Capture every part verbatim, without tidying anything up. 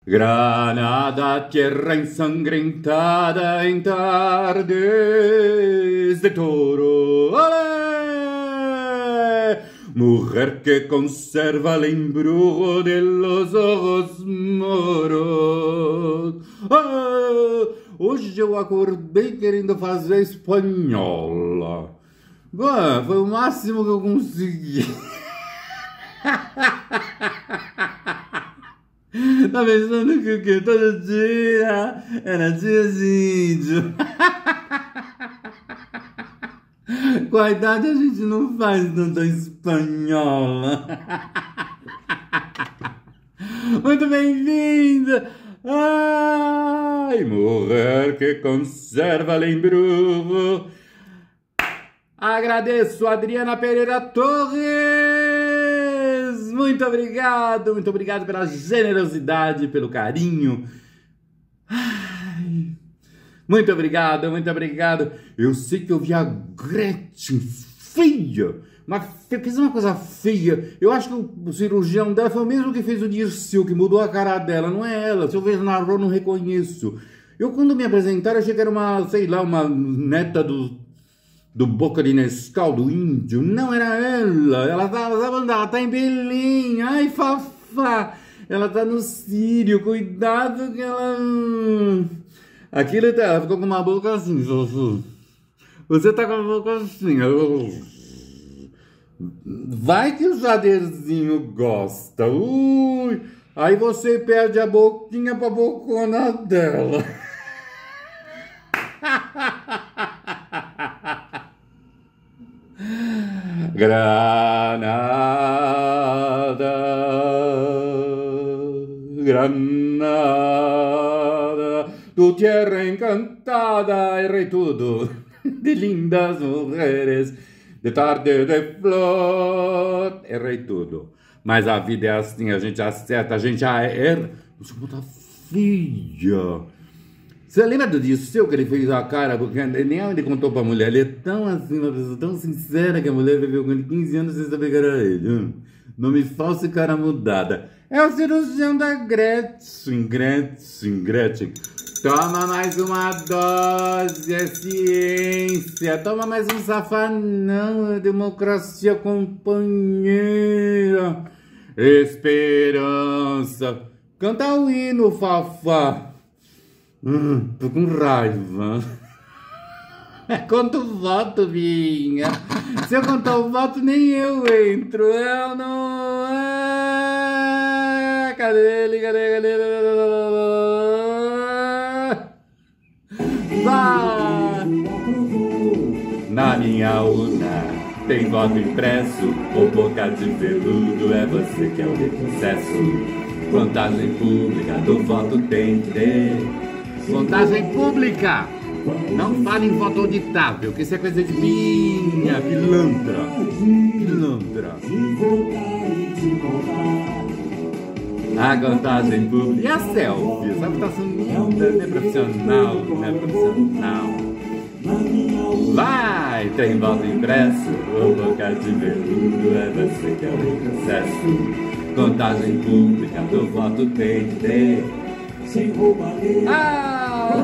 Granada, tierra ensangrentada en tardes de toro. ¡Olé! Mujer que conserva el embrujo de los ojos moros. Ah, hoje eu acordei querendo fazer espanhola. Bom, foi o máximo que eu consegui. Tá pensando que o que? Todo dia era dia de índio. Com a idade a gente não faz tanta espanhola. Muito bem-vinda! Ai, mulher que conserva lembrujo. Agradeço, Adriana Pereira Torres. Muito obrigado, muito obrigado pela generosidade, pelo carinho. Ai, muito obrigado, muito obrigado. Eu sei que eu vi a Gretchen feia, mas fez uma coisa feia. Eu acho que o cirurgião dela foi o mesmo que fez o Dirceu, que mudou a cara dela. Não é ela. Se eu vejo na rua, eu não reconheço. Eu, quando me apresentaram, achei que era uma, sei lá, uma neta do... do Boca de Nescau, do índio. Não era ela. Ela tá, ela tá em Belém. Ai, Fafá. Ela tá no Sírio. Cuidado que ela... Aquilo, ela ficou com uma boca assim. Você tá com a boca assim. Vai que o Jaderzinho gosta. Ui. Aí você perde a boquinha pra bocona dela. Granada, Granada, tu tierra encantada, errei tudo, de lindas mulheres, de tarde de flor, errei tudo. Mas a vida é assim, a gente acerta, a gente já erra. Você tá feia. Você lembra do Dirceu que ele fez a cara? Porque nem ele contou pra mulher. Ele é tão assim, uma pessoa tão sincera que a mulher viveu com ele quinze anos sem saber que era ele. Hum. Nome falso e cara mudada. É o cirurgião da Gretchen. Gretchen, Gretchen. Toma mais uma dose, é ciência. Toma mais um safanão, é democracia companheira. Esperança. Canta o hino, Fafá. Hum, tô com raiva. Conta o voto, Vinha. Se eu contar o voto, nem eu entro. Eu não... Ah, cadê ele? Cadê? Cadê? Vai! Na minha urna tem voto impresso. Ou boca de veludo, é você que é o retrocesso. Contagem pública do voto tem que ter. Contagem pública! Não fale em voto auditável, que isso é coisa de minha pilantra. Pilantra. A contagem pública. E a selfie? Essa votação não é profissional, não é profissional. Vai! Tem voto impresso, ou boca de veludo, é você que é o retrocesso. Contagem pública do voto tem que ter. Ah!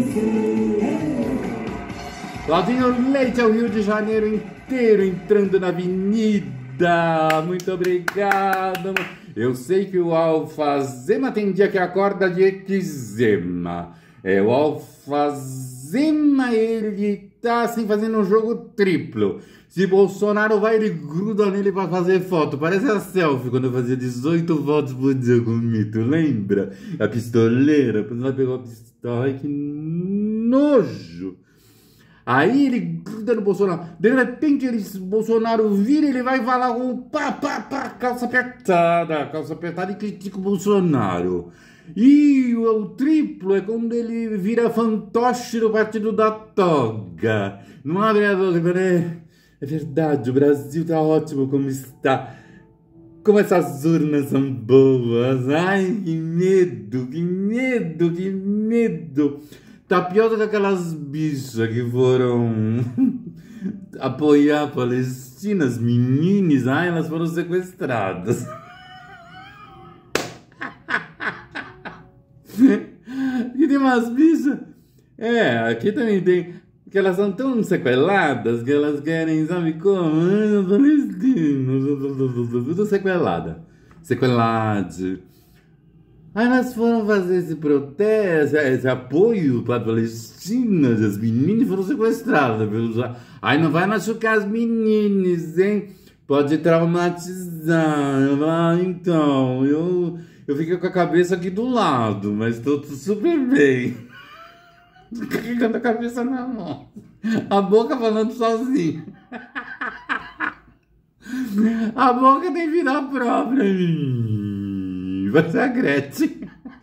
Claudinho Leite é o Rio de Janeiro inteiro entrando na avenida. Muito obrigado. Eu sei que o Alfazema tem dia que acorda de eczema. É, o Alfazema, ele tá assim fazendo um jogo triplo. Se Bolsonaro vai, ele gruda nele pra fazer foto. Parece a selfie quando eu fazia dezoito votos por dia com o Mito. Lembra? A pistoleira. Depois ela pegou a pistola. Ai, que nojo. Aí ele gruda no Bolsonaro. De repente, ele, Bolsonaro vira, ele vai falar com pá, pá, pá, calça apertada. Calça apertada e critica o Bolsonaro. E o, o triplo é quando ele vira fantoche do partido da toga. Não abre a boca, né? É verdade, o Brasil tá ótimo como está. Como essas urnas são boas. Ai, que medo, que medo, que medo. Tá pior do que aquelas bichas que foram apoiar a Palestina, as meninas. Ai, elas foram sequestradas. Aqui tem umas bichas. É, aqui também tem. Que elas são tão sequeladas que elas querem, sabe como? Ah, Palestina. Tudo sequelada. Sequelade. Aí nós foram fazer esse protesto, esse apoio para a Palestina, as meninas foram sequestradas. Aí não vai machucar as meninas, hein? Pode traumatizar. Ah, então, eu, eu fiquei com a cabeça aqui do lado, mas estou super bem. Carregando a cabeça na mão. A boca falando sozinha. A boca tem vida própria. Vai ser a Gretchen.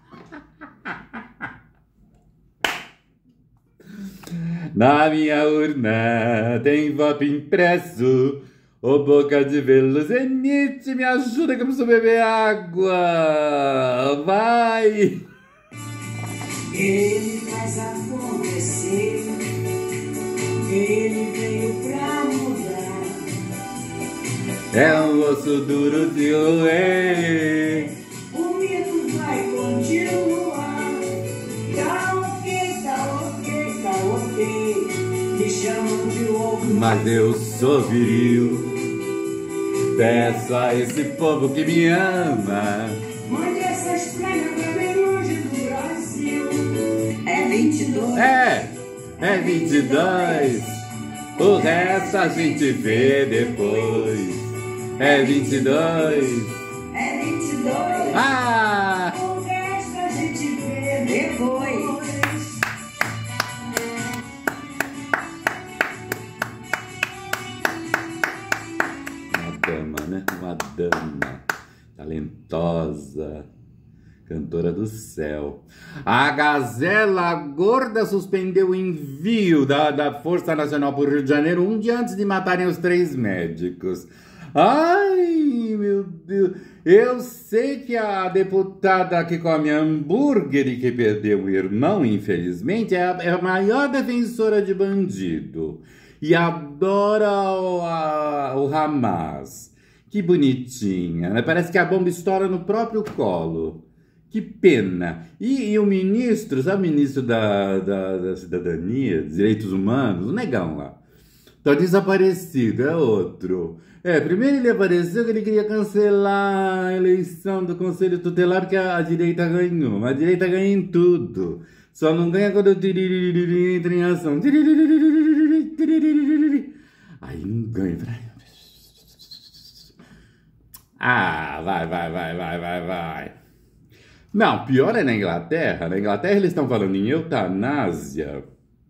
Na minha urna tem voto impresso. Ô boca de Veluzenite, me ajuda que eu preciso beber água. Vai. Ele faz acontecer. Ele veio pra mudar. É um osso duro de roer. O mito vai continuar. Tá ok, tá ok, tá ok. Me chamam de louco, Mas eu sou viril. Peço a esse povo que me ama. mande essas pragas pra bem longe do Brasil. É vinte e dois. É, é vinte e dois. O resto a gente vê depois. É vinte e dois. É vinte e dois. Ah! O resto a gente vê depois. Uma dama, né? Uma dama talentosa, cantora do céu. A Gazela Gorda suspendeu o envio da, da Força Nacional para o Rio de Janeiro um dia antes de matarem os três médicos. Ai, meu Deus. Eu sei que a deputada que come hambúrguer e que perdeu o irmão, infelizmente, é a, é a maior defensora de bandido. E adora o, a, o Hamas. Que bonitinha, né? Parece que a bomba estoura no próprio colo. Que pena. E, e o ministro, sabe o ministro da, da, da Cidadania, Direitos Humanos, o negão lá, tá desaparecido, é outro. É, primeiro ele apareceu que ele queria cancelar a eleição do Conselho Tutelar que a, a direita ganhou. Mas a direita ganha em tudo. Só não ganha quando o tiririri entra em ação. Aí não ganha. Ah, vai, vai, vai, vai, vai, vai. Não, pior é na Inglaterra. Na Inglaterra eles estão falando em eutanásia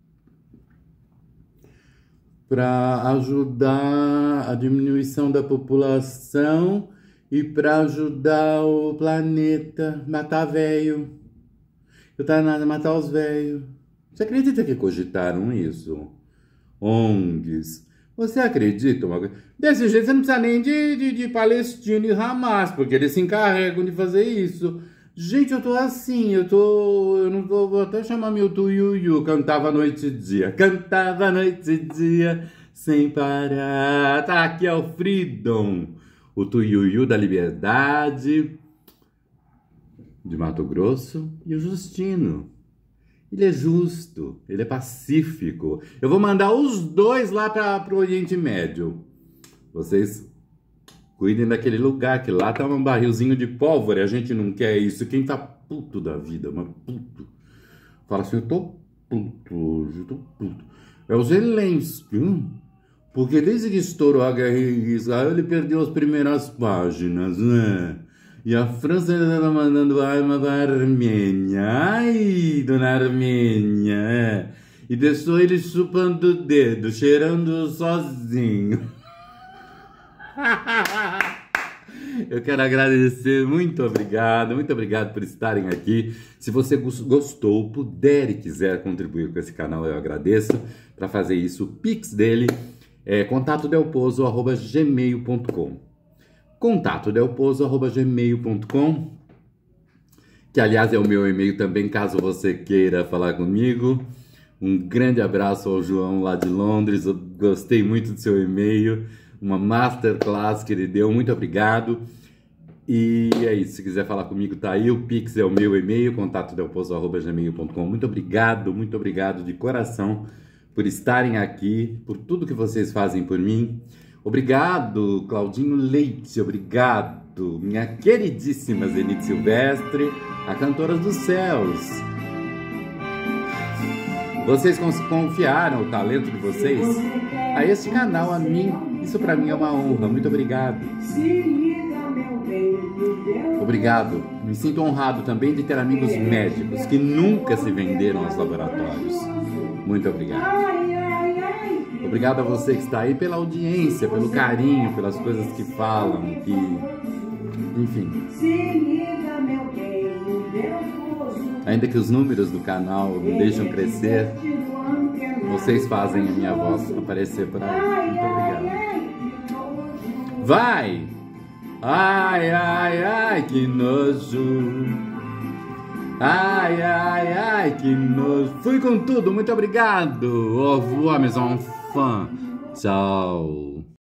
para ajudar a diminuição da população e para ajudar o planeta, matar velho. Eutanásia, matar os velhos. Você acredita que cogitaram isso? O N Gs. Você acredita uma coisa? Desse jeito você não precisa nem de, de, de Palestina e Hamas, porque eles se encarregam de fazer isso. Gente, eu tô assim, eu tô... Eu não tô... Vou até chamar meu Tuiuiu. Cantava noite e dia. Cantava noite e dia, sem parar. Tá, aqui é o Freedom. O Tuiuiu da Liberdade, de Mato Grosso. E o Justino. Ele é justo, ele é pacífico. Eu vou mandar os dois lá para o Oriente Médio. Vocês cuidem daquele lugar, que lá tá um barrilzinho de pólvora. A gente não quer isso. Quem tá puto da vida, mas puto, fala assim, eu tô puto hoje, eu tô puto. É o Zelensky, hum? Porque desde que estourou a guerra em Israel, ele perdeu as primeiras páginas, né? E a França ainda tá mandando arma para a Armênia. Ai, dona Armênia, é. E deixou ele chupando o dedo, cheirando sozinho. Eu quero agradecer, muito obrigado, muito obrigado por estarem aqui. Se você gostou, puder e quiser contribuir com esse canal, eu agradeço. Para fazer isso, o Pix dele é contato delpozo arroba gmail ponto com. contato delpozo arroba gmail ponto com, que aliás é o meu e-mail também, caso você queira falar comigo. Um grande abraço ao João lá de Londres, eu gostei muito do seu e-mail, uma masterclass que ele deu, muito obrigado. E é isso, se quiser falar comigo, tá aí, o Pix é o meu e-mail, contato delpozo arroba gmail ponto com. Muito obrigado, muito obrigado de coração por estarem aqui, por tudo que vocês fazem por mim. Obrigado, Claudinho Leite, obrigado, minha queridíssima Zenith Silvestre, a cantora dos céus. Vocês confiaram o talento de vocês a este canal, a mim. Isso pra mim é uma honra, muito obrigado. Obrigado, me sinto honrado também de ter amigos médicos que nunca se venderam aos laboratórios. Muito obrigado. Obrigado a você que está aí pela audiência, pelo carinho, pelas coisas que falam, que... enfim. Ainda que os números do canal me deixam crescer, vocês fazem a minha voz aparecer por aí. Muito obrigado. Vai! Ai, ai, ai, que nojo. Ai, ai, ai, que nojo. Fui com tudo, muito obrigado. Au revoir, mes enfants. Tchau.